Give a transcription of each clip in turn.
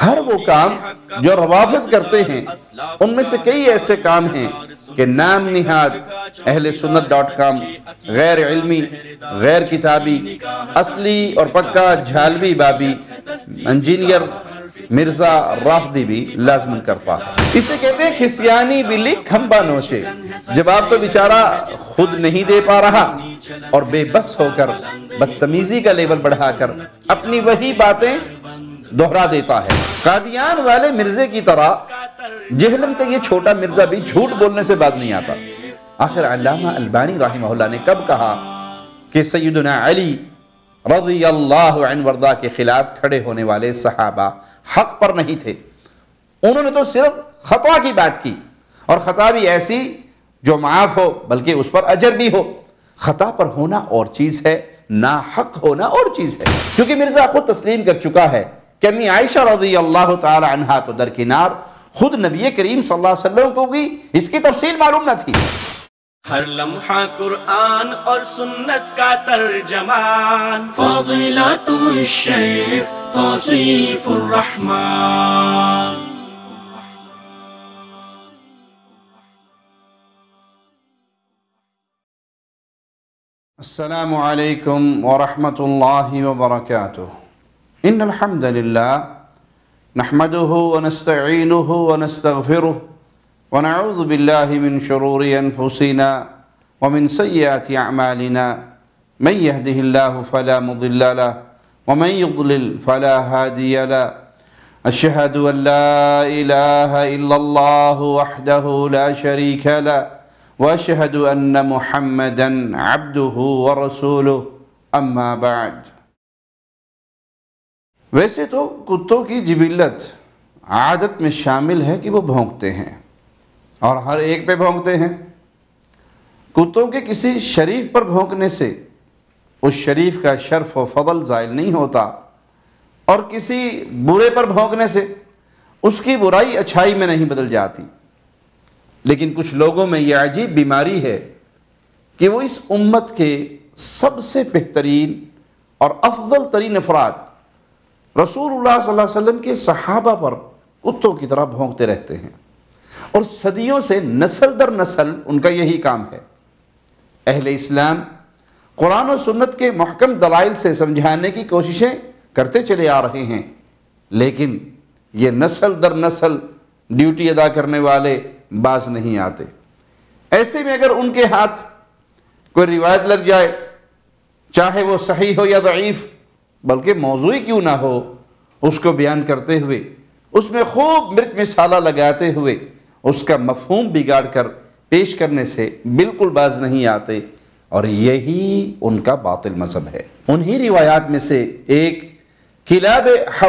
ہر وہ کام جو روافض کرتے ہیں ان میں سے کئی ایسے کام ہیں کہ نام نہاد اہل سنت .com غیر علمی، غیر کتابی، اصلی اور پکا جھالوی بابی انجینئر مرزا رافضی بھی لازمن کرتا ہے۔ اسے کہتے ہیں کھسیانی بلی کھمبا نوچے۔ جواب تو بیچارہ خود نہیں دے پا رہا اور بے بس ہو کر بدتمیزی کا لیول بڑھا کر اپنی وہی باتیں دہرا دیتا ہے۔ قادیان والے مرزے کی طرح جہلم کا یہ چھوٹا مرزا بھی جھوٹ بولنے سے باز نہیں آتا۔ آخر علامہ البانی رحمہ اللہ نے کب کہا کہ سیدنا علی رضی اللہ عنہ وردہ کے خلاف کھڑے ہونے والے صحابہ حق پر نہیں تھے؟ انہوں نے تو صرف خطا کی بات کی، اور خطا بھی ایسی جو معاف ہو بلکہ اس پر اجر بھی ہو۔ خطا پر ہونا اور چیز ہے، ناحق ہونا اور چیز ہے، کیونکہ مرزا خود تسلیم کر چکا ہے کہ امی عائشہ رضی اللہ تعالی عنہا تو درکنار، خود نبی کریم صلی اللہ علیہ وسلم کو بھی اس کی تفصیل معلوم نہ تھی۔ ہر لمحہ قرآن اور سنت کا ترجمان، فضیلت الشیخ توصیف الرحمن۔ السلام علیکم ورحمۃ اللہ وبرکاتہ۔ ان الحمد للہ نحمده ونستعینه ونستغفره ونعوذ باللہ من شرور انفسنا ومن سیئات اعمالنا من يهده الله فلا مضل له ومن يضلل فلا هادي له اشهد ان لا اله الا الله وحده لا شريك له واشهد ان محمدا عبده ورسوله اما بعد۔ ویسے تو کتوں کی جبلت عادت میں شامل ہے کہ وہ بھونکتے ہیں اور ہر ایک پہ بھونکتے ہیں۔ کتوں کے کسی شریف پر بھونکنے سے اس شریف کا شرف و فضل زائل نہیں ہوتا، اور کسی برے پر بھونکنے سے اس کی برائی اچھائی میں نہیں بدل جاتی۔ لیکن کچھ لوگوں میں یہ عجیب بیماری ہے کہ وہ اس امت کے سب سے بہترین اور افضل ترین افراد رسول اللہ صلی اللہ علیہ وسلم کے صحابہ پر کتوں کی طرح بھونکتے رہتے ہیں، اور صدیوں سے نسل در نسل ان کا یہی کام ہے۔ اہل اسلام قرآن و سنت کے محکم دلائل سے سمجھانے کی کوششیں کرتے چلے آ رہے ہیں، لیکن یہ نسل در نسل ڈیوٹی ادا کرنے والے باز نہیں آتے۔ ایسے میں اگر ان کے ہاتھ کوئی روایت لگ جائے، چاہے وہ صحیح ہو یا ضعیف، بلکہ موضوعی کیوں نہ ہو، اس کو بیان کرتے ہوئے اس میں خوب مرچ مسالہ لگاتے ہوئے اس کا مفہوم بگاڑ کر پیش کرنے سے بالکل باز نہیں آتے، اور یہی ان کا باطل مذہب ہے۔ انہی روایات میں سے ایک کلاب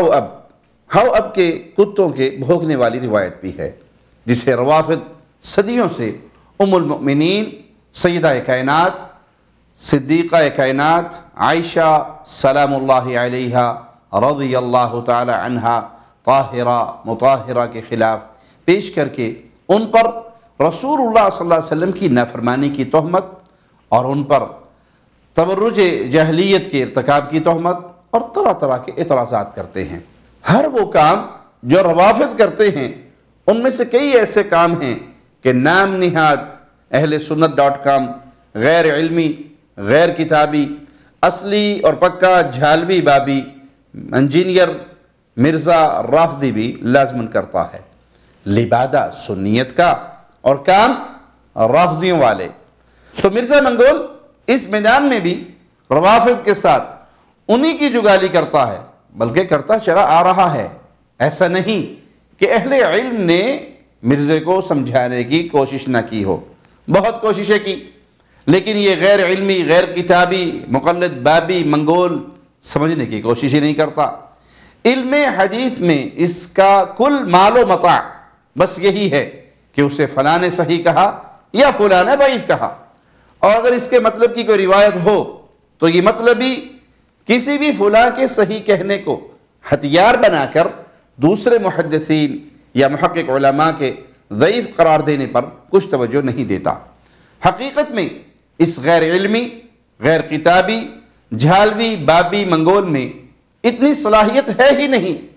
حواب کے کتوں کے بھونکنے والی روایت بھی ہے، جسے روافض صدیوں سے ام المؤمنین سیدہ کائنات صدیقہ کائنات عائشہ سلام اللہ علیہا رضی اللہ تعالی عنہا طاہرہ مطہرہ کے خلاف پیش کر کے ان پر رسول اللہ صلی اللہ علیہ وسلم کی نافرمانی کی تہمت اور ان پر تبرج جاہلیت کے ارتکاب کی تہمت اور طرح طرح کے اعتراضات کرتے ہیں۔ ہر وہ کام جو روافض کرتے ہیں ان میں سے کئی ایسے کام ہیں کہ نام نہاد اہل سنت .com غیر علمی، غیر کتابی، اصلی اور پکا جھالوی بابی انجینئر مرزا رافضی بھی لازمن کرتا ہے۔ لبادہ سنیت کا اور کام رافضیوں والے۔ تو مرزا منگول اس میدان میں بھی روافض کے ساتھ انہی کی جگالی کرتا ہے، بلکہ کرتا چلا آ رہا ہے۔ ایسا نہیں کہ اہل علم نے مرزے کو سمجھانے کی کوشش نہ کی ہو، بہت کوششیں کی، لیکن یہ غیر علمی، غیر کتابی، مقلد بابی منگول سمجھنے کی کوشش ہی نہیں کرتا۔ علم حدیث میں اس کا کل مال و متاع بس یہی ہے کہ اسے فلاں نے صحیح کہا یا فلاں نے ضعیف کہا، اور اگر اس کے مطلب کی کوئی روایت ہو تو یہ مطلب ہی کسی بھی فلاں کے صحیح کہنے کو ہتھیار بنا کر دوسرے محدثین یا محقق علماء کے ضعیف قرار دینے پر کچھ توجہ نہیں دیتا۔ حقیقت میں اس غیر علمی، غیر کتابی، جھالوی بابی منگول میں اتنی صلاحیت ہے ہی نہیں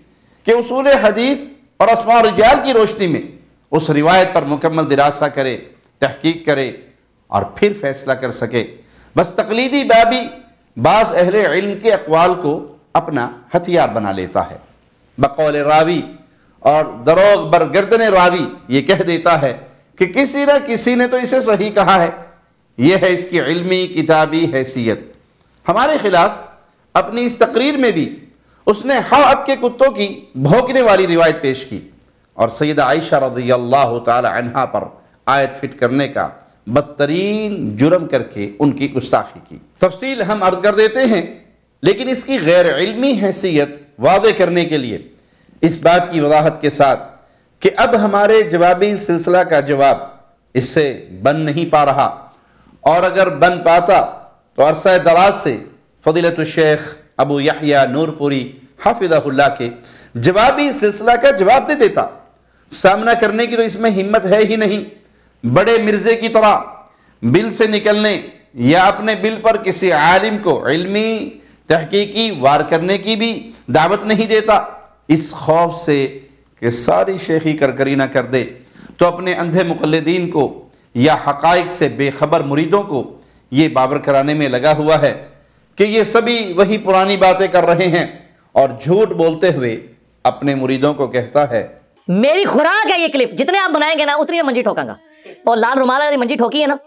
کہ اصول حدیث اور اسماء رجال کی روشنی میں اس روایت پر مکمل دراسہ کرے، تحقیق کرے اور پھر فیصلہ کر سکے۔ بس تقلیدی بابی بعض اہل علم کے اقوال کو اپنا ہتھیار بنا لیتا ہے، بقول راوی اور دروغ بر گردن راوی یہ کہہ دیتا ہے کہ کسی نہ کسی نے تو اسے صحیح کہا ہے، یہ ہے اس کی علمی کتابی حیثیت۔ ہمارے خلاف اپنی اس تقریر میں بھی اس نے اب کے کتوں کی بھونکنے والی روایت پیش کی اور سیدہ عائشہ رضی اللہ تعالی عنہا پر آیت فٹ کرنے کا بدترین جرم کر کے ان کی گستاخی کی۔ تفصیل ہم عرض کر دیتے ہیں، لیکن اس کی غیر علمی حیثیت واضح کرنے کے لیے اس بات کی وضاحت کے ساتھ کہ اب ہمارے جوابی سلسلہ کا جواب اس سے بن نہیں پا رہا، اور اگر بن پاتا تو عرصہ دراز سے فضیلت الشیخ ابو یحییٰ نورپوری حافظہ اللہ کے جوابی سلسلہ کا جواب دے دیتا۔ سامنا کرنے کی تو اس میں ہمت ہے ہی نہیں، بڑے مرزے کی طرح بل سے نکلنے یا اپنے بل پر کسی عالم کو علمی تحقیقی وار کرنے کی بھی دعوت نہیں دیتا، اس خوف سے کہ ساری شیخی کرکری نہ کر دے تو اپنے اندھے مقلدین کو یا حقائق سے بے خبر مریدوں کو یہ باور کرانے میں لگا ہوا ہے کہ یہ سبھی وہی پرانی باتیں کر رہے ہیں، اور جھوٹ بولتے ہوئے اپنے مریدوں کو کہتا ہے میری خوراک ہے یہ کلپ، جتنے آپ بنائیں گے نا اتنی میں منجی ٹھوکاں گا، اور لال رومال والی منجی ٹھوکی ہے نا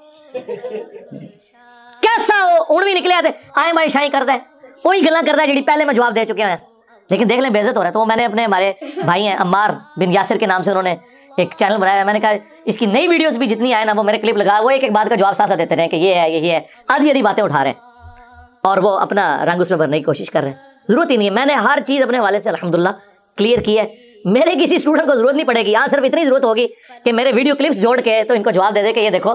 کیسا اون بھی نکلے آتے آئیں بھائی شاہی کرتا ہے، وہی گلاں کرتا ہے جڑی پہلے میں جواب دے چکے ہیں، لیکن دیکھ لیں بے عزت ہو رہا ہے۔ تو میں نے اپنے ہمارے بھائی ہیں عمار بن یاسر کے نام سے انہوں نے ایک چینل بنایا ہے، میں نے کہا اس کی نئی ویڈیوز بھی جتنی آئے نا وہ میرے کلپ لگا، وہ ایک ایک بات کا جواب ساتھ دیتے رہے کہ یہ ہے یہی ہے، آدھی آدھی باتیں اٹھا رہے ہیں اور وہ اپنا رنگ اس میں بھرنے کی کوشش کر رہے ہیں۔ ضرورت ہی نہیں ہے، میں نے ہر چیز اپنے حوالے سے الحمدللہ کلیئر کی ہے، میرے کسی اسٹوڈنٹ کو ضرورت نہیں پڑے گی، صرف اتنی ضرورت ہوگی کہ میرے ویڈیو کلپس جوڑ کے تو ان کو جواب دے دے کہ یہ دیکھو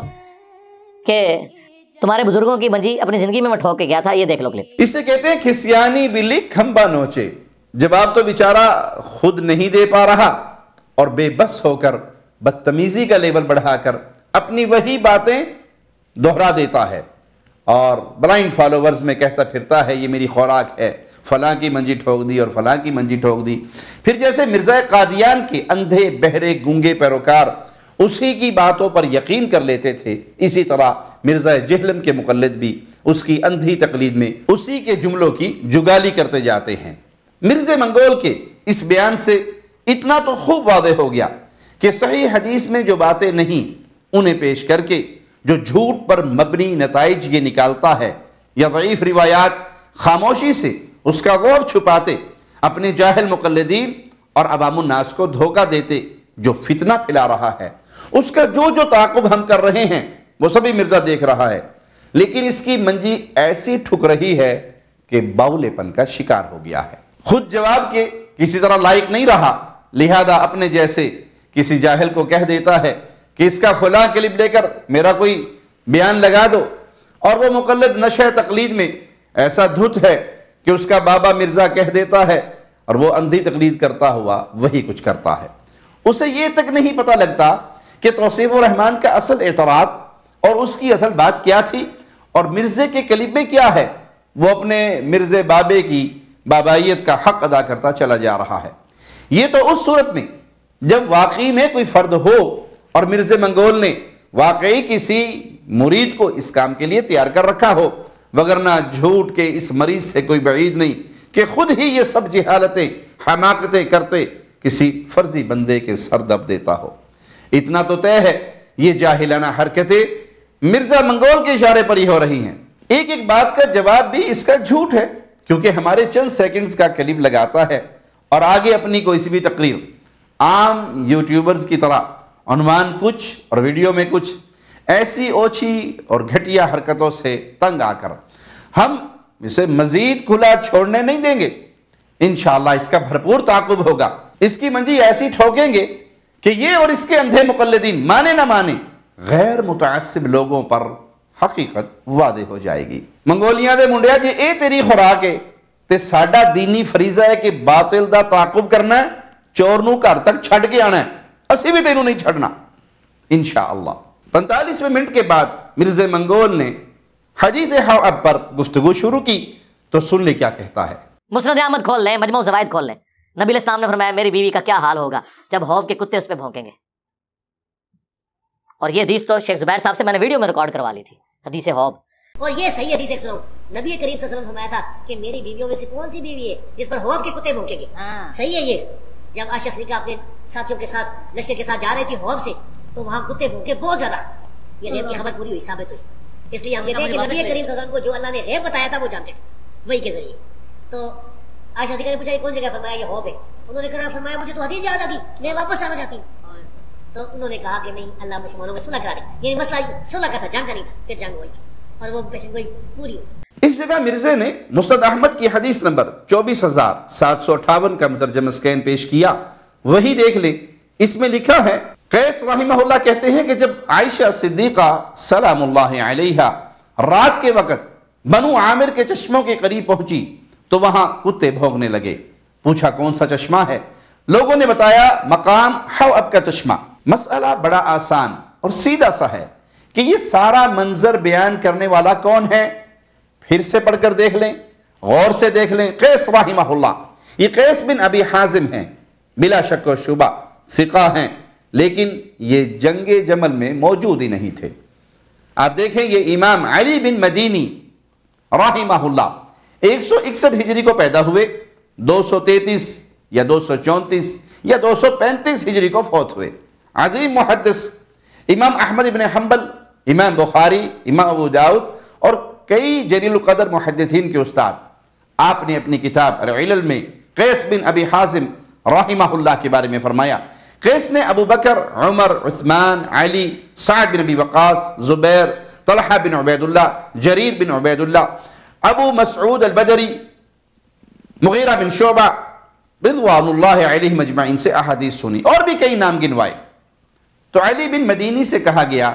کہ تمہارے بزرگوں کی منجی اپنی زندگی میں ٹھوک کے گیا تھا، یہ دیکھ لو کلپ۔ اسے کہتے ہیں کھسیانی بلی کھمبا نوچے، جواب تو بیچارہ خود نہیں دے پا رہا اور بے بس ہو کر بدتمیزی کا لیول بڑھا کر اپنی وہی باتیں دہرا دیتا ہے اور بلائنڈ فالوورز میں کہتا پھرتا ہے یہ میری خوراک ہے، فلاں کی منجی ٹھوک دی اور فلاں کی منجی ٹھوک دی۔ پھر جیسے مرزا قادیان کے اندھے بہرے گونگے پیروکار اسی کی باتوں پر یقین کر لیتے تھے، اسی طرح مرزا جہلم کے مقلد بھی اس کی اندھی تقلید میں اسی کے جملوں کی جگالی کرتے جاتے ہیں۔ مرزا منگول کے اس بیان سے اتنا تو خوب واضح ہو گیا کہ صحیح حدیث میں جو باتیں نہیں انہیں پیش کر کے جو جھوٹ پر مبنی نتائج یہ نکالتا ہے، یا ضعیف روایات خاموشی سے اس کا غور چھپاتے اپنے جاہل مقلدین اور عوام الناس کو دھوکہ دیتے جو فتنہ پھیلا رہا ہے، اس کا جو تعاقب ہم کر رہے ہیں وہ سبھی مرزا دیکھ رہا ہے، لیکن اس کی منجی ایسی ٹھک رہی ہے کہ باولے پن کا شکار ہو گیا ہے، خود جواب کے کسی طرح لائق نہیں رہا، لہذا اپنے جیسے کسی جاہل کو کہہ دیتا ہے کہ اس کا فلاں کلپ لے کر میرا کوئی بیان لگا دو، اور وہ مقلد نشہ تقلید میں ایسا دھت ہے کہ اس کا بابا مرزا کہہ دیتا ہے اور وہ اندھی تقلید کرتا ہوا وہی کچھ کرتا ہے۔ اسے یہ تک نہیں پتہ لگتا کہ توصیف الرحمن کا اصل اعتراض اور اس کی اصل بات کیا تھی اور مرزے کے کلپ میں کیا ہے، وہ اپنے مرزے بابے کی بابائیت کا حق ادا کرتا چلا جا رہا ہے۔ یہ تو اس صورت میں جب واقعی میں کوئی فرد ہو اور مرزا منگول نے واقعی کسی مرید کو اس کام کے لیے تیار کر رکھا ہو، وگرنہ جھوٹ کے اس مریض سے کوئی بعید نہیں کہ خود ہی یہ سب جہالتیں حماقتیں کرتے کسی فرضی بندے کے سر دب دیتا ہو۔ اتنا تو طے ہے یہ جاہلانہ حرکتیں مرزا منگول کے اشارے پر ہی ہو رہی ہیں۔ ایک ایک بات کا جواب بھی اس کا جھوٹ ہے، کیونکہ ہمارے چند سیکنڈز کا کلپ لگاتا ہے اور آگے اپنی کوئی سی بھی تقریر عام یوٹیوبرز کی طرح عنوان کچھ اور ویڈیو میں کچھ ایسی اوچھی اور گھٹیا حرکتوں سے تنگ آ کر ہم اسے مزید کھلا چھوڑنے نہیں دیں گے۔ انشاءاللہ اس کا بھرپور تعاقب ہوگا، اس کی منجی ایسی ٹھوکیں گے کہ یہ اور اس کے اندھے مقلدین مانے نہ مانے غیر متعصب لوگوں پر حقیقت واضح ہو جائے گی۔ منگولیاں دے منڈیا جی اے تیری خوراک ہے تے ساڈا دینی فریضہ ہے کہ باطل دا تعاقب کرنا ہے، چور نو گھر تک چھڈ کے آنا ہے، اسی بھی تینوں نہیں چھڑنا انشاءاللہ۔ 45ویں منٹ کے بعد مرزا منگول نے حدیث حواب پر گفتگو شروع کی، تو سن لے کیا کہتا ہے۔ مسند احمد کھول لیں، مجموع زوائد کھول لیں، نبی علیہ السلام نے فرمایا میری بیوی کا کیا حال ہوگا جب حوض کے کتے اس پہ بھونکیں گے. اور یہ حدیث تو شیخ زبیر صاحب سے میں نے ویڈیو میں ریکارڈ کروا لی تھی, حدیث حوض. اور یہ صحیح حدیث ہے. سنو, نبی کریم صلی اللہ علیہ وسلم نے فرمایا تھا کہ میری بیویوں میں سے کون سی بیوی ہے جس پر حوض کے کتے بھونکیں گے. صحیح ہے یہ. جب عائشہ صدیقہ اپنے ساتھیوں کے ساتھ لشکر کے ساتھ جا رہی تھی حوض سے, تو وہاں کتے بھونکے بہت زیادہ. یہ غیب کی خبر پوری ہوئی, ثابت ہوئی. اس لیے ہم کہتے ہیں کہ نبی کریم صلی اللہ علیہ وسلم کو جو اللہ نے غیب بتایا تھا وہ جانتے تھے وہی کے ذریعے. تو عائشہ صدیقہ نے پوچھا یہ کون جگہ؟ فرمایا یہ حوض ہے. انہوں نے کہا فرمایا مجھے تو حدیث یاد آ گئی, میں واپس آنا چاہتی ہوں. تو انہوں نے کہا کہ نہیں, اللہ مسلمانوں میں صلح کرا دے. یہ مسئلہ صلح کا تھا, جنگ کا نہیں تھا. پھر جنگ ہوئی اور وہ پیشن گوئی پوری ہوئی. اس جگہ مرزا نے مسند احمد کی حدیث نمبر 24758 کا مترجم اسکین پیش کیا, وہی دیکھ لیں. اس میں لکھا ہے قیس رحمہ اللہ کہتے ہیں کہ جب عائشہ صدیقہ سلام اللہ علیہا رات کے وقت بنو عامر کے چشموں کے قریب پہنچی تو وہاں کتے بھونکنے لگے. پوچھا کون سا چشمہ ہے؟ لوگوں نے بتایا مقام حواب کا چشمہ. مسئلہ بڑا آسان اور سیدھا سا ہے کہ یہ سارا منظر بیان کرنے والا کون ہے. پھر سے پڑھ کر دیکھ لیں, غور سے دیکھ لیں. قیس رحمہ اللہ, یہ قیس بن ابی حازم ہیں, بلا شک و شبہ ثقہ ہیں, لیکن یہ جنگ جمل میں موجود ہی نہیں تھے. آپ دیکھیں یہ امام علی بن مدینی رحمہ اللہ 161 ہجری کو پیدا ہوئے, 233 یا 234 یا 235 ہجری کو فوت ہوئے. عظیم محدث, امام احمد بن حنبل, امام بخاری, امام ابو داؤد اور کئی جلیل القدر محدثین کے استاد. آپ نے اپنی کتاب العلل میں قیس بن ابی حازم رحمہ اللہ کے بارے میں فرمایا قیس نے ابو بکر, عمر, عثمان, علی, سعد بن ابی وقاص, زبیر, طلحہ بن عبید اللہ, جریر بن عبید اللہ, ابو مسعود البدری, مغیرہ بن شعبہ رضوان اللہ علیہ مجمعین سے احادیث سنی, اور بھی کئی نام گنوائے. تو علی بن مدینی سے کہا گیا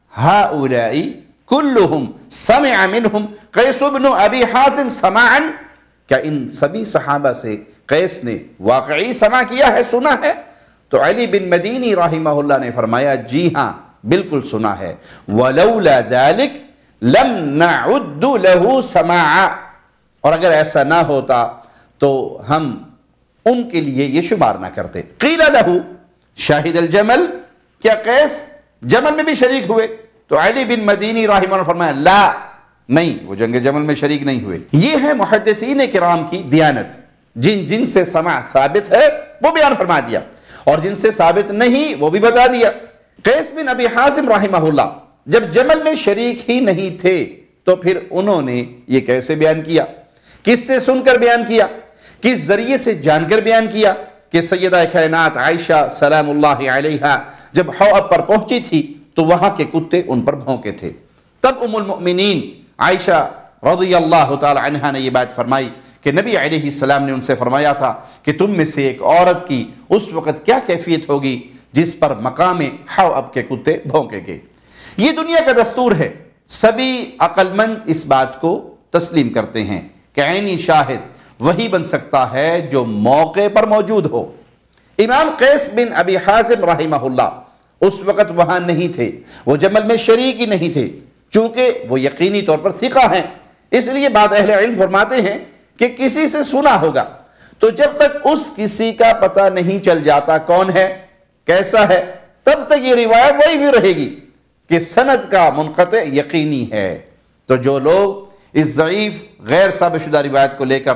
ہؤلائی کلہم سمع منہم قیس بن ابی حازم سماعا, کیا ان سبھی صحابہ سے قیس نے واقعی سماع کیا ہے, سنا ہے؟ تو علی بن مدینی رحمہ اللہ نے فرمایا جی ہاں بالکل سنا ہے. ولولا ذلک لم نعد له سماعا, اور اگر ایسا نہ ہوتا تو ہم ان کے لیے یہ شمار نہ کرتے. قیل له شاہد الجمل, کیا قیس جمل میں بھی شریک ہوئے؟ تو علی بن مدینی رحمہ اللہ نے فرمایا لا, نہیں, وہ جنگ جمل میں شریک نہیں ہوئے. یہ ہے محدثین کرام کی دیانت. جن سے سماع ثابت ہے وہ بیان فرما دیا, اور جن سے ثابت نہیں وہ بھی بتا دیا. قیس بن ابی حازم رحمہ اللہ جب جمل میں شریک ہی نہیں تھے تو پھر انہوں نے یہ کیسے بیان کیا؟ کس سے سن کر بیان کیا؟ کس ذریعے سے جان کر بیان کیا؟ کہ سیدہ کائنات عائشہ سلام اللہ علیہا جب حوض پر پہنچی تھی تو وہاں کے کتے ان پر بھونکے تھے. تب ام المؤمنین عائشہ رضی اللہ تعالی عنہا نے یہ بات فرمائی کہ نبی علیہ السلام نے ان سے فرمایا تھا کہ تم میں سے ایک عورت کی اس وقت کیا کیفیت ہوگی جس پر مقام حوض کے کتے بھونکے گے. یہ دنیا کا دستور ہے, سبھی عقل مند اس بات کو تسلیم کرتے ہیں کہ عینی شاہد وہی بن سکتا ہے جو موقع پر موجود ہو. امام قیس بن ابی حازم رحمہ اللہ اس وقت وہاں نہیں تھے, وہ جمل میں شریک ہی نہیں تھے. چونکہ وہ یقینی طور پر ثقہ ہیں, اس لیے بعض اہل علم فرماتے ہیں کہ کسی سے سنا ہوگا, تو جب تک اس کسی کا پتہ نہیں چل جاتا کون ہے, کیسا ہے, تب تک یہ روایت وہی بھی رہے گی کہ سند کا منقطع یقینی ہے. تو جو لوگ اس ضعیف غیر ثابت شدہ روایت کو لے کر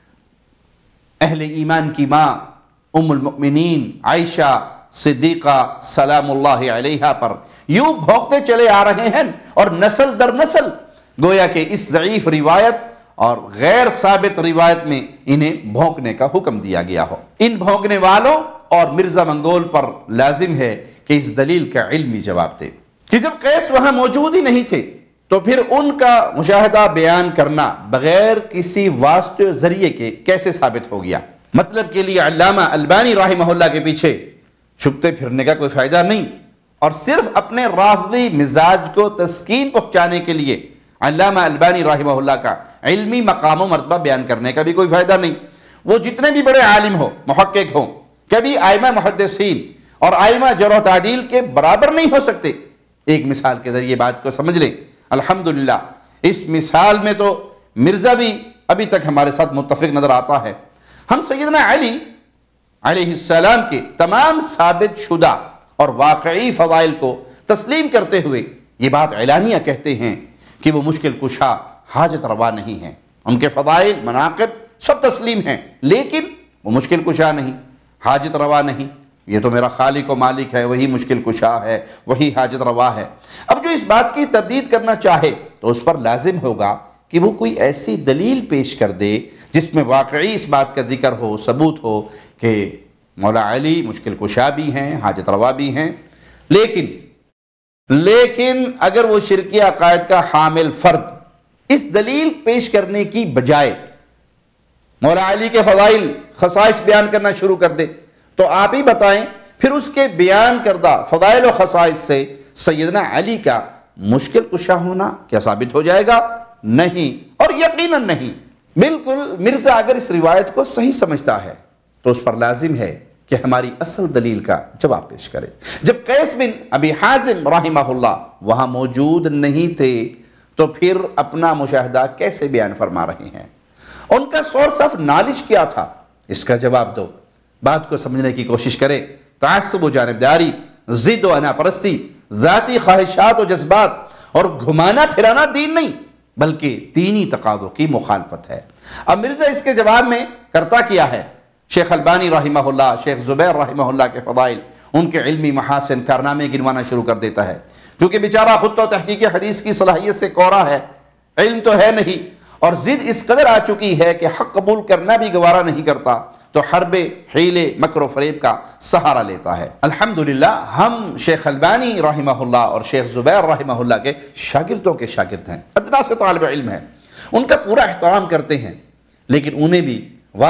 اہل ایمان کی ماں ام المؤمنین عائشہ صدیقہ سلام اللہ علیہا پر یوں بھونکتے چلے آ رہے ہیں, اور نسل در نسل گویا کہ اس ضعیف روایت اور غیر ثابت روایت میں انہیں بھونکنے کا حکم دیا گیا ہو, ان بھونکنے والوں اور مرزا منگول پر لازم ہے کہ اس دلیل کا علمی جواب دے کہ جب قیس وہاں موجود ہی نہیں تھے تو پھر ان کا مشاہدہ بیان کرنا بغیر کسی واسطے ذریعے کے کیسے ثابت ہو گیا. مطلب کے لیے علامہ البانی رحمہ اللہ کے پیچھے چھپتے پھرنے کا کوئی فائدہ نہیں, اور صرف اپنے رافضی مزاج کو تسکین پہنچانے کے لیے علامہ البانی رحمہ اللہ کا علمی مقام و مرتبہ بیان کرنے کا بھی کوئی فائدہ نہیں. وہ جتنے بھی بڑے عالم ہو, محقق ہوں, کبھی آئمہ محدثین اور آئمہ جرح و تعدیل کے برابر نہیں ہو سکتے. ایک مثال کے ذریعے بات کو سمجھ لیں. الحمدللہ اس مثال میں تو مرزا بھی ابھی تک ہمارے ساتھ متفق نظر آتا ہے. ہم سیدنا علی अलैहिस्सलाम के तमाम साबित शुदा और वाकई फ़वाइल को तस्लीम करते हुए ये बात एलानिया कहते हैं कि वो मुश्किल कुशा हाजत रवा नहीं है। उनके फ़वाइल मनाक़िब सब तस्लीम हैं, लेकिन वो मुश्किल कुशा नहीं, हाजत रवा नहीं। ये तो मेरा खालिक व मालिक है, वही मुश्किल कुशा है, वही हाजत रवा है। अब जो इस बात की तरदीद करना चाहे तो उस पर लाजिम होगा कि वो कोई ऐसी दलील पेश कर दे जिसमें वाकई इस बात का जिक्र हो, सबूत हो कि मौला अली मुश्किल कुशा भी हैं, हाजत रवा भी हैं। लेकिन अगर वो शिरकी अकायद का हामिल फ़र्द इस दलील पेश करने की बजाय मौला अली के फ़वाइल खसाइस बयान करना शुरू कर दे, तो आप ही बताएं फिर उसके बयान करदा फ़वाइल और खसाइस से सैयदना अली का मुश्किल कुशा होना क्या साबित हो जाएगा? नहीं, और यकीनन नहीं। बिल्कुल मिर्ज़ा अगर इस रिवायत को सही समझता है तो उस पर लाजिम है कि हमारी असल दलील का जवाब पेश करे। जब कैस बिन अबी हाजिम रहमहुल्लाह वहाँ मौजूद नहीं थे तो फिर अपना मुशाहिदा कैसे बयान फरमा रहे हैं? उनका सोर्स ऑफ नॉलेज क्या था? इसका जवाब दो। बात को समझने की कोशिश करें। तासुब व जानिबदारी, ज़िद व अनापरस्ती, ज़ाती ख्वाहिशात व जज्बात और घुमाना फिराना दीन नहीं बल्कि दीनी तकाज़ों की मुखालफत है। अब मिर्ज़ा इसके जवाब में करता क्या है? शेख अलबानी रहमहुल्लाह, शेख ज़ुबैर रहमहुल्लाह के फ़दाइल, उनके इल्मी महासिन कारनामे गिनवाना शुरू कर देता है, क्योंकि बेचारा खुद तो तहकीक हदीस की सलाहियत से कोरा है, इल्म तो है नहीं, और ज़िद इस कदर आ चुकी है कि हक़ कबूल करना भी गवारा नहीं करता, तो हरबे, हीले, मकर व फ़रेब का सहारा लेता है। अल्हम्दुलिल्लाह हम शेख अलबानी रहमहुल्लाह और शेख ज़ुबैर रहमहुल्लाह के शागिर्दों के शागिर्द हैं, अदना से तालिब इल्म हैं, उनका पूरा एहतराम करते हैं, लेकिन उन्हें भी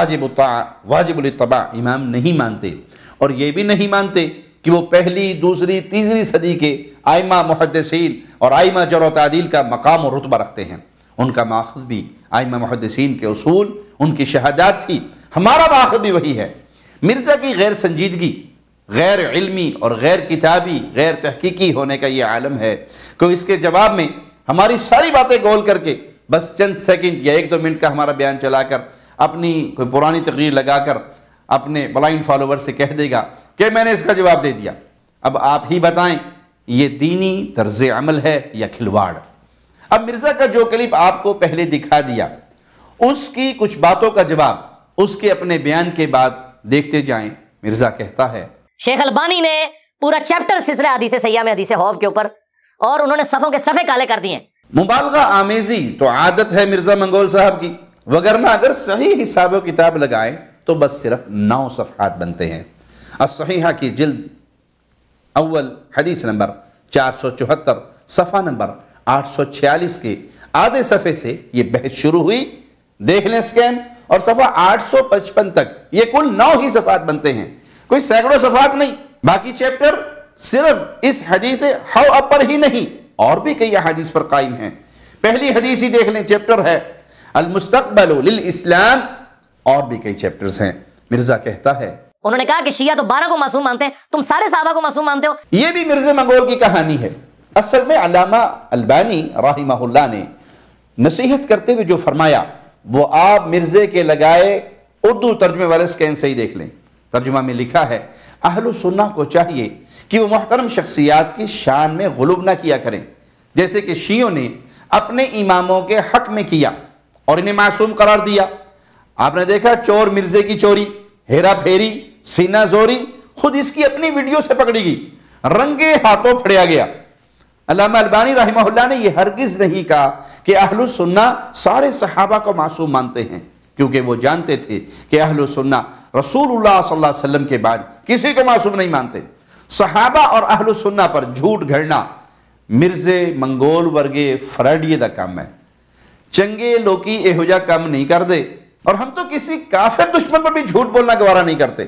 वाजिबुल इत्तिबा इमाम नहीं मानते, और ये भी नहीं मानते कि वो पहली, दूसरी, तीसरी सदी के आइमा मुहद्दिसीन और आइमा जर्ह व तादील का मकाम और रुतबा रखते हैं। उनका माखज़ भी आइमा मुहद्दिसीन के उसूल, उनकी शहादात थी, हमारा माखज़ भी वही है। मिर्ज़ा की गैर संजीदगी, गैर इल्मी और गैर किताबी, गैर तहकीकी होने का ये आलम है कि इसके जवाब में हमारी सारी बातें गोल करके बस चंद सेकंड या 1-2 मिनट का हमारा बयान चलाकर अपनी कोई पुरानी तकरीर लगाकर अपने ब्लाइंड फॉलोवर से कह देगा कि मैंने इसका जवाब दे दिया। अब आप ही बताएं ये दीनी तर्ज़ अमल है या खिलवाड़? अब मिर्ज़ा का जो क्लिप आपको पहले दिखा दिया उसकी कुछ बातों का जवाब उसके अपने बयान के बाद देखते जाएं। मिर्ज़ा कहता है, शेख अलबानी ने पूरा चैप्टर सिलसिला हदीस सैया में हदीस हौब के ऊपर, और उन्होंने सफ़ों के सफ़े काले कर दिए। मुबालगा आमेज़ी तो आदत है मिर्ज़ा मंगोल साहब की, वगरना अगर सही हिसाब किताब लगाएं तो बस सिर्फ 9 सफ़हात बनते हैं। अस्सहीहा की जिल्द अव्वल हदीस नंबर 474 सफ़ा नंबर 846 के आधे सफ़े से ये बहस शुरू हुई, देख लें स्कैन, और सफ़ा 855 तक ये कुल 9 ही सफ़हात बनते हैं, कोई सैकड़ों सफ़हात नहीं। बाकी चैप्टर सिर्फ इस हदीस हौ अब पर ही नहीं और भी कई हदीस पर कायम हैं। पहली हदीस ही देख लें, चैप्टर है अल मुस्तक़बलु लिल इस्लाम, और भी कई चैप्टर्स हैं। मिर्ज़ा कहता है, उन्होंने कहा कि शिया तो 12 को मासूम मानते हैं, तुम सारे सहाबा को मासूम मानते हो। ये भी मिर्ज़ा मंगोल की कहानी है। असल में अल्लामा अलबानी रहमहुल्लाह ने नसीहत करते हुए जो फरमाया वो आप मिर्ज़े के लगाए उर्दू तर्जुमे वाले स्कैन से ही देख लें। तर्जुमा में लिखा है, अहलु सुन्ना को चाहिए कि वो मुहतरम शख्सियात की शान में गुलूब ना किया करें, जैसे कि शियों ने अपने इमामों के हक में किया और इन्हें मासूम करार दिया। आपने देखा चोर मिर्ज़े की चोरी, हेरा फेरी, सीना जोरी खुद इसकी अपनी वीडियो से पकड़ी गई, रंगे हाथों फड़िया गया। अल्लामा अलबानी रहमहुल्लाह ने यह हरगिज़ नहीं कहा कि अहलु सुन्ना सारे सहाबा को मासूम मानते हैं, क्योंकि वो जानते थे कि अहलु सुन्ना रसूलुल्लाह सल्लल्लाहु अलैहि वसल्लम के बाद किसी को मासूम नहीं मानते। सहाबा और अहलु सुन्ना पर झूठ घड़ना मिर्ज़े मंगोल वर्गे फराडिये दा काम है। चंगे लोकी एहो जा काम नहीं करते, और हम तो किसी काफिर दुश्मन पर भी झूठ बोलना गवारा नहीं करते,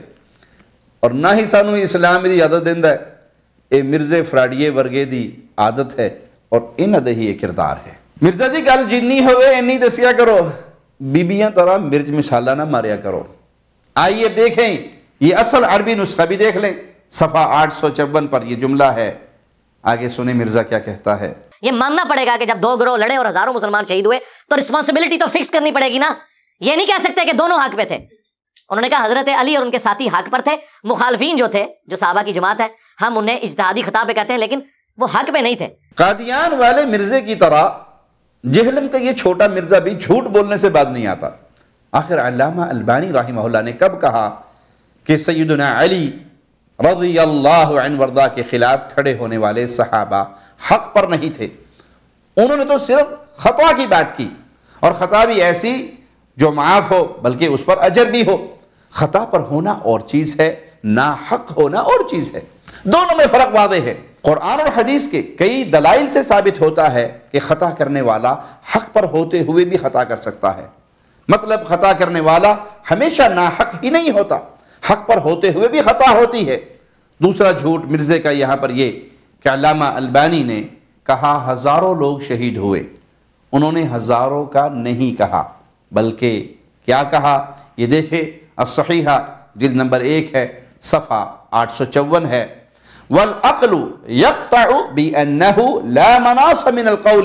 और ना ही सानू इस्लाम दी आदत देंदा है। ये मिर्ज़े फराडिये वर्गे दी आदत है और इन दा ही किरदार है। मिर्ज़ा जी गल जिन्नी होवे इन्नी दसिया करो, बीबियां तरह मिर्च मिसाला ना मारिया करो। आइए देखें ये असल अरबी नुस्खा भी देख लें, सफ़ा 854 पर यह जुमला है। आगे सुने मिर्ज़ा क्या कहता है। ये मानना पड़ेगा कि जब 2 गिरोह लड़े और हजारों मुसलमान शहीद हुए तो रिस्पॉन्सिबिलिटी तो फिक्स करनी पड़ेगी ना। ये नहीं कह सकते कि दोनों हक पे थे। انہوں نے کہا حضرت علی اور ان کے ساتھی حق پر تھے، مخالفین جو تھے، جو صحابہ کی جماعت ہے، ہم انہیں اجتہادی خطا پہ کہتے ہیں لیکن وہ حق پہ نہیں تھے۔ قادیان والے مرزے کی طرح جہلم کا یہ چھوٹا مرزا بھی جھوٹ بولنے سے باز نہیں آتا۔ آخر علامہ البانی رحمہ اللہ نے کب کہا کہ سیدنا علی رضی اللہ عنہ وردہ کے خلاف کھڑے ہونے والے صحابہ حق پر نہیں تھے؟ انہوں نے تو صرف خطا کی بات کی، اور خطا بھی ایسی جو معاف ہو بلکہ اس پر اجر بھی ہو۔ خطا پر ہونا اور چیز ہے، ناحق ہونا اور چیز ہے، دونوں میں فرق واضح ہے۔ قرآن اور حدیث کے کئی دلائل سے ثابت ہوتا ہے کہ خطا کرنے والا حق پر ہوتے ہوئے بھی خطا کر سکتا ہے۔ مطلب خطا کرنے والا ہمیشہ ناحق ہی نہیں ہوتا، حق پر ہوتے ہوئے بھی خطا ہوتی ہے۔ دوسرا جھوٹ مرزے کا یہاں پر یہ کہ علامہ البانی نے کہا ہزاروں لوگ شہید ہوئے، انہوں نے ہزاروں کا نہیں کہا، بلکہ کیا کہا؟ یہ دیکھیں الصحیحہ جلد نمبر 1 ہے، صفحہ 854 ہے۔ والعقل يقطع بأنه لا مناص من القول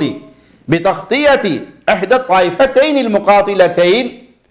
بتغطية إحدى الطائفتين المقاتلتين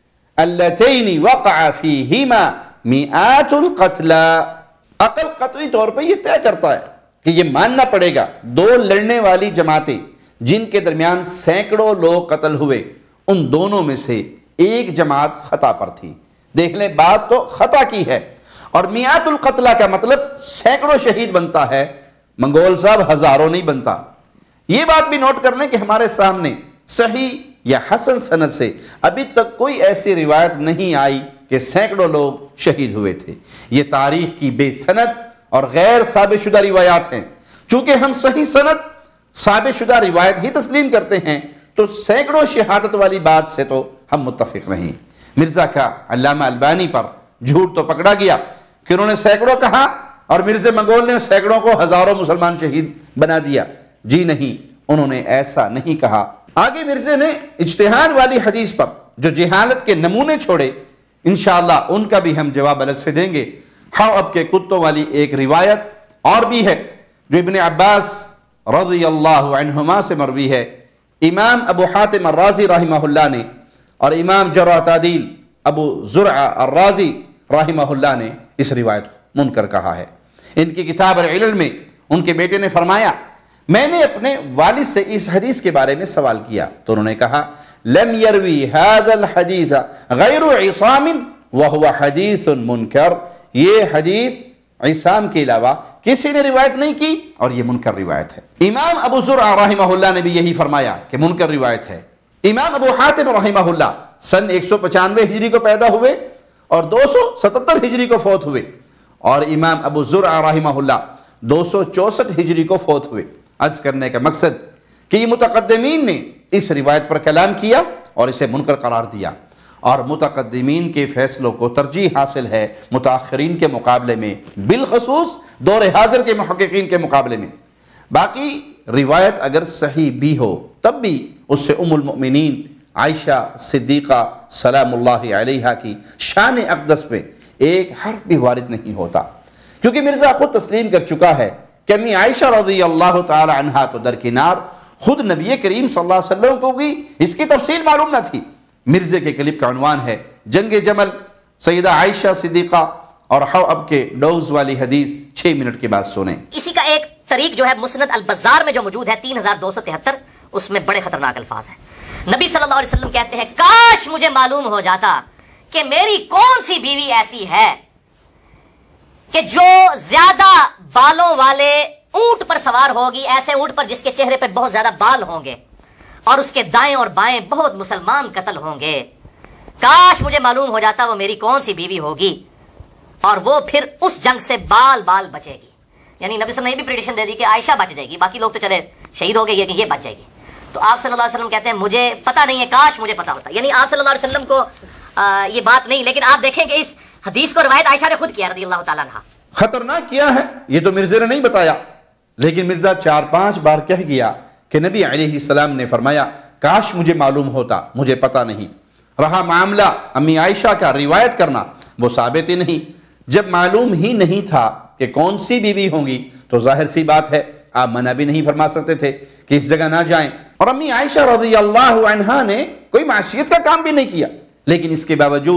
اللتين وقع فيهما مئات القتلى۔ عقل قطعی طور پہ یہ طے کرتا ہے کہ یہ ماننا پڑے گا دو لڑنے والی جماعتیں جن کے درمیان سینکڑوں لوگ قتل ہوئے، ان دونوں میں سے ایک جماعت خطا پر تھی۔ دیکھ لیں، بات تو خطا کی ہے، اور میعات القتلہ کا مطلب سینکڑوں شہید بنتا ہے، منگول صاحب ہزاروں نہیں بنتا۔ یہ بات بھی نوٹ کر لیں کہ ہمارے سامنے صحیح یا حسن سند سے ابھی تک کوئی ایسی روایت نہیں آئی کہ سینکڑوں لوگ شہید ہوئے تھے۔ یہ تاریخ کی بے سند اور غیر ثابت شدہ روایات ہیں۔ چونکہ ہم صحیح سند ثابت شدہ روایت ہی تسلیم کرتے ہیں، تو سینکڑوں شہادت والی بات سے تو ہم متفق نہیں۔ مرزا کا علامہ البانی پر جھوٹ تو پکڑا گیا کہ انہوں نے سینکڑوں کہا، اور مرزا منگول نے سینکڑوں کو ہزاروں مسلمان شہید بنا دیا۔ جی نہیں، انہوں نے ایسا نہیں کہا۔ آگے مرزا نے اجتہاد والی حدیث پر جو جہالت کے نمونے چھوڑے، انشاءاللہ ان کا بھی ہم جواب الگ سے دیں گے۔ حواب کے کتوں والی ایک روایت اور بھی ہے جو ابن عباس رضی اللہ عنہما سے مروی ہے۔ امام ابو حاتم الرازی رحمہ اللہ نے اور امام جرح تعدیل ابو زرع الرازی رحمہ اللہ نے اس روایت کو منکر کہا ہے۔ ان کی کتاب العلل میں ان کے بیٹے نے فرمایا، میں نے اپنے والد سے اس حدیث کے بارے میں سوال کیا تو انہوں نے کہا، لم یروی هذا الحدیث غیر عصام وهو حدیث منکر، یہ حدیث عصام کے علاوہ کسی نے روایت نہیں کی اور یہ منکر روایت ہے۔ امام ابو زرع رحمہ اللہ نے بھی یہی فرمایا کہ منکر روایت ہے۔ امام ابو حاتم رحمہ اللہ سن 195 ہجری کو پیدا ہوئے اور 277 ہجری کو فوت ہوئے، اور امام ابو زرع رحمہ اللہ 264 ہجری کو فوت ہوئے۔ عرض کرنے کا مقصد کہ یہ متقدمین نے اس روایت پر کلام کیا اور اسے منکر قرار دیا، اور متقدمین کے فیصلوں کو ترجیح حاصل ہے متاخرین کے مقابلے میں، بالخصوص دور حاضر کے محققین کے مقابلے میں۔ باقی روایت اگر صحیح بھی ہو تب بھی اس سے ام المؤمنین عائشہ صدیقہ سلام اللہ علیہا کی شان اقدس پہ ایک حرف بھی وارد نہیں ہوتا، کیونکہ مرزا خود تسلیم کر چکا ہے کہ امی عائشہ رضی اللہ تعالی عنہا تو درکنار، خود نبی کریم صلی اللہ علیہ وسلم کو بھی اس کی تفصیل معلوم نہ تھی۔ مرزے کے کلپ کا عنوان ہے جنگ جمل، سیدہ عائشہ صدیقہ اور حواب کے ڈوز والی حدیث 6 منٹ کے بعد سنیں۔ اسی کا ایک طریق جو ہے مسند البزار میں جو موجود ہے 3273، اس میں بڑے خطرناک الفاظ ہیں۔ نبی صلی اللہ علیہ وسلم کہتے ہیں، کاش مجھے معلوم ہو جاتا کہ میری کون سی بیوی ایسی ہے کہ جو زیادہ بالوں والے اونٹ پر سوار ہوگی، ایسے اونٹ پر جس کے چہرے پہ بہت زیادہ بال ہوں گے اور اس کے دائیں اور بائیں بہت مسلمان قتل ہوں گے۔ کاش مجھے معلوم ہو جاتا وہ میری کون سی بیوی ہوگی، اور وہ پھر اس جنگ سے بال بال بچے گی۔ یعنی نبی صلی اللہ علیہ وسلم نے یہ بھی پریڈکشن دے دی کہ عائشہ بچ جائے گی، باقی لوگ تو چلے شہید ہو گئے، یہ بچ جائے گی۔ تو آپ صلی اللہ علیہ وسلم کہتے ہیں مجھے پتہ نہیں ہے، کاش مجھے پتہ ہوتا۔ یعنی آپ صلی اللہ علیہ وسلم کو یہ بات نہیں، لیکن آپ دیکھیں کہ اس حدیث کو روایت عائشہ نے خود کیا رضی اللہ تعالیٰ عنہا۔ خطرناک کیا ہے یہ تو مرزا نے نہیں بتایا، لیکن مرزا 4-5 بار کہہ گیا کہ نبی علیہ السلام نے فرمایا کاش مجھے معلوم ہوتا، مجھے پتہ نہیں۔ رہا معاملہ امی عائشہ کا روایت کرنا، وہ ثابت ہی نہیں۔ جب معلوم ہی نہیں تھا کہ کون سی بیوی ہوں گی تو ظاہر سی بات ہے آپ منع بھی نہیں فرما سکتے تھے کہ اس جگہ نہ جائیں۔ اور امی عائشہ رضی اللہ عنہا نے کوئی معصیت کا کام بھی نہیں کیا، لیکن اس کے باوجود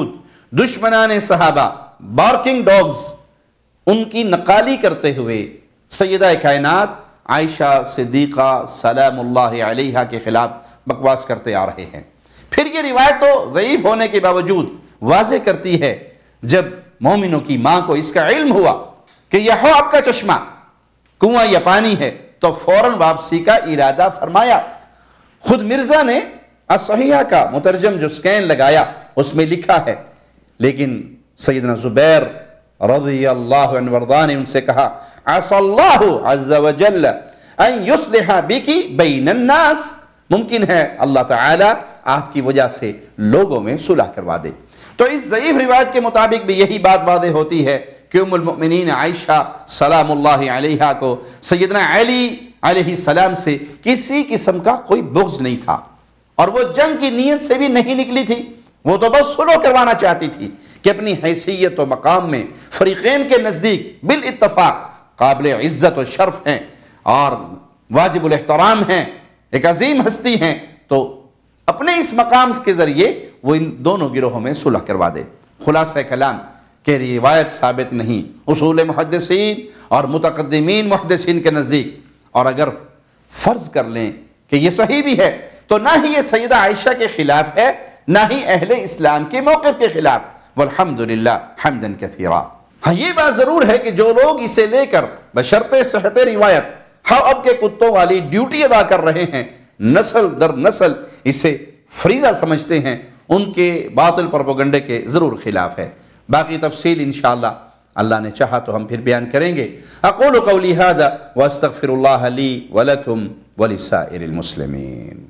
دشمنان صحابہ بارکنگ ڈاگز ان کی نقالی کرتے ہوئے سیدہ کائنات عائشہ صدیقہ سلام اللہ علیہا کے خلاف بکواس کرتے آ رہے ہیں۔ پھر یہ روایت تو ضعیف ہونے کے باوجود واضح کرتی ہے جب مومنوں کی ماں کو اس کا علم ہوا کہ یہ ہو آپ کا چشمہ کنواں یا پانی ہے تو فوراً واپسی کا ارادہ فرمایا۔ خود مرزا نے الصحیحہ کا مترجم جو سکین لگایا اس میں لکھا ہے، لیکن سیدنا زبیر رضی اللہ عنہ وارضاہ نے ان سے کہا عسى اللہ عز وجل ان یصلح بکی بین الناس، ممکن ہے اللہ تعالی آپ کی وجہ سے لوگوں میں صلح کروا دے۔ تو اس ضعیف روایت کے مطابق بھی یہی بات واضح ہوتی ہے کہ ام المؤمنین عائشہ سلام اللہ علیہا کو سیدنا علی علیہ السلام سے کسی قسم کا کوئی بغض نہیں تھا، اور وہ جنگ کی نیت سے بھی نہیں نکلی تھی، وہ تو بس صلح کروانا چاہتی تھی کہ اپنی حیثیت و مقام میں فریقین کے نزدیک بالاتفاق قابل عزت و شرف ہیں اور واجب الاحترام ہیں، ایک عظیم ہستی ہیں، تو اپنے اس مقام کے ذریعے وہ ان دونوں گروہوں میں صلح کروا دے۔ خلاصہ کلام کہ روایت ثابت نہیں اصول محدثین اور متقدمین محدثین کے نزدیک، اور اگر فرض کر لیں کہ یہ صحیح بھی ہے تو نہ ہی یہ سیدہ عائشہ کے خلاف ہے نہ ہی اہل اسلام کے موقف کے خلاف، والحمدللہ حمدن کثیرا۔ ہاں یہ بات ضرور ہے کہ جو لوگ اسے لے کر بشرط صحت روایت ہاں اب کے کتوں والی ڈیوٹی ادا کر رہے ہیں، نسل در نسل اسے فریضہ سمجھتے ہیں، ان کے باطل پروپیگنڈے کے ضرور خلاف ہے۔ باقی تفصیل انشاءاللہ اللہ نے چاہا تو ہم پھر بیان کریں گے۔ اقول قولی ھذا واستغفر اللہ لی ولکم ولسائر المسلمین۔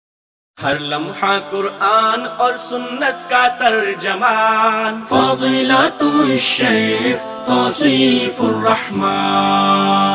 ہر لمحہ قرآن اور سنت کا ترجمان، فضیلت الشیخ توصیف الرحمان۔